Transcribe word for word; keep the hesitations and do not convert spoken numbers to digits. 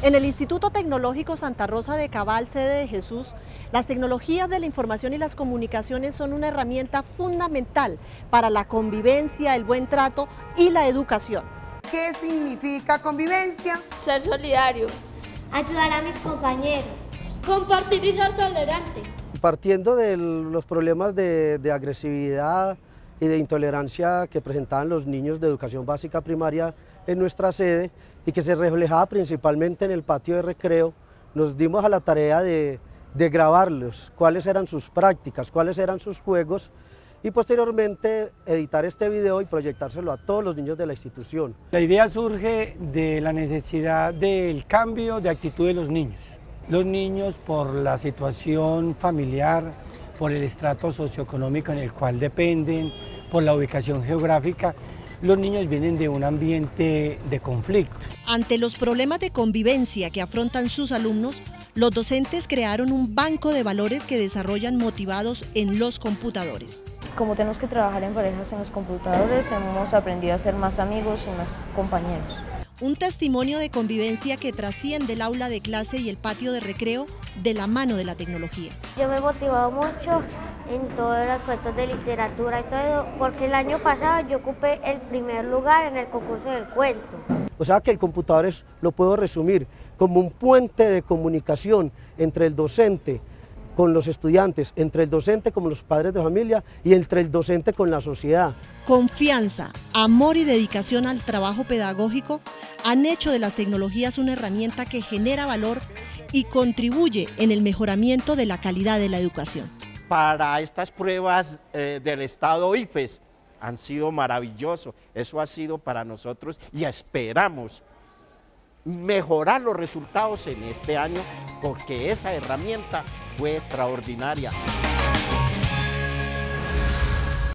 En el Instituto Tecnológico Santa Rosa de Cabal, sede de Jesús, las tecnologías de la información y las comunicaciones son una herramienta fundamental para la convivencia, el buen trato y la educación. ¿Qué significa convivencia? Ser solidario. Ayudar a mis compañeros. Compartir y ser tolerante. Partiendo de los problemas de, de agresividad y de intolerancia que presentaban los niños de educación básica primaria en nuestra sede y que se reflejaba principalmente en el patio de recreo, nos dimos a la tarea de, de grabarlos, cuáles eran sus prácticas, cuáles eran sus juegos y posteriormente editar este video y proyectárselo a todos los niños de la institución. La idea surge de la necesidad del cambio de actitud de los niños. Los niños, por la situación familiar, por el estrato socioeconómico en el cual dependen, por la ubicación geográfica, los niños vienen de un ambiente de conflicto. Ante los problemas de convivencia que afrontan sus alumnos, los docentes crearon un banco de valores que desarrollan motivados en los computadores. Como tenemos que trabajar en parejas en los computadores, hemos aprendido a ser más amigos y más compañeros. Un testimonio de convivencia que trasciende el aula de clase y el patio de recreo de la mano de la tecnología. Yo me he motivado mucho en todos los cuentos de literatura y todo, porque el año pasado yo ocupé el primer lugar en el concurso del cuento. O sea que el computador es, lo puedo resumir como un puente de comunicación entre el docente con los estudiantes, entre el docente con los padres de familia y entre el docente con la sociedad. Confianza, amor y dedicación al trabajo pedagógico han hecho de las tecnologías una herramienta que genera valor y contribuye en el mejoramiento de la calidad de la educación. Para estas pruebas eh, del estado I F E S han sido maravillosos, eso ha sido para nosotros y esperamos mejorar los resultados en este año porque esa herramienta fue extraordinaria.